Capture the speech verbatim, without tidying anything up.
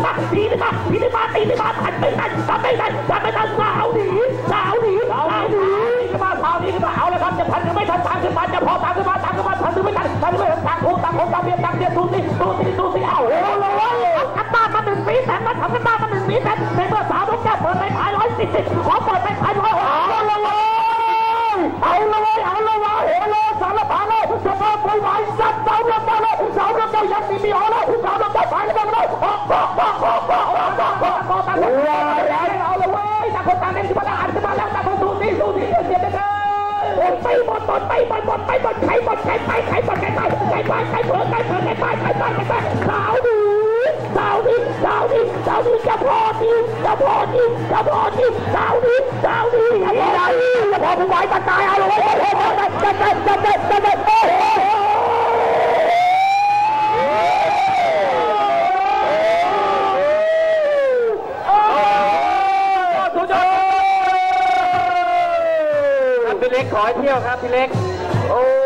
มาตีมาตีมาตีมาทันไม่ทันทันไม่ทันทันไม่ทันสาวหนีสาวหนีสาวหนีมาสาวหนีมาเอาแล้วครับจะทันหรือไม่ทันตามขึ้นมาจะพอตามขึ้นมาตามขึ้นมาทันหรือไม่ทันทันหรือไม่ทันตามโค้งตามโค้งตามเบียดตามเบียดดูสิดูสิดูสิเอาโอ้เลยอัตตามาหนึ่งปีแสนมาทำกันบ้านมาหนึ่งปีแสนในเมื่อสาวต้องแก้เปิดไปขายร้อยสี่สิบขอเปิดไปขายร้อยเอาละเว้ยเอาละเว้ยเอาละเว้ยเฮโลสารพัดเลยจะมาไปไหวสัตว์สาวระเบิดเลยสาวระเบิดยังมีมีเอาเลยสาวระเบิดไปแล้วเลยบอกบอกบอกบอกบอกบอกบอกบอกตามคนเอาละเว้ยตามคนตามเล่นที่มาอ่านที่มาแล้วตามคนดูสิดูสิเสียไปเลยไปหมดหมดไปหมดหมดไปหมดใครหมดใครไปใครหมดใครไปใครไปใครเผลอใครเผลอใครไปใครไปใครไปสาวดีสาวดีสาวดีสาวดีจะพอดีจะพอดีจะพอดีสาวดีสาวดีจะพอดีจะพอผู้ไหวตาตายเอาเลยจะจะจะจะจะจะจะจะโอ้โหพี่เล็กขอให้เที่ยวครับพี่เล็กโอ้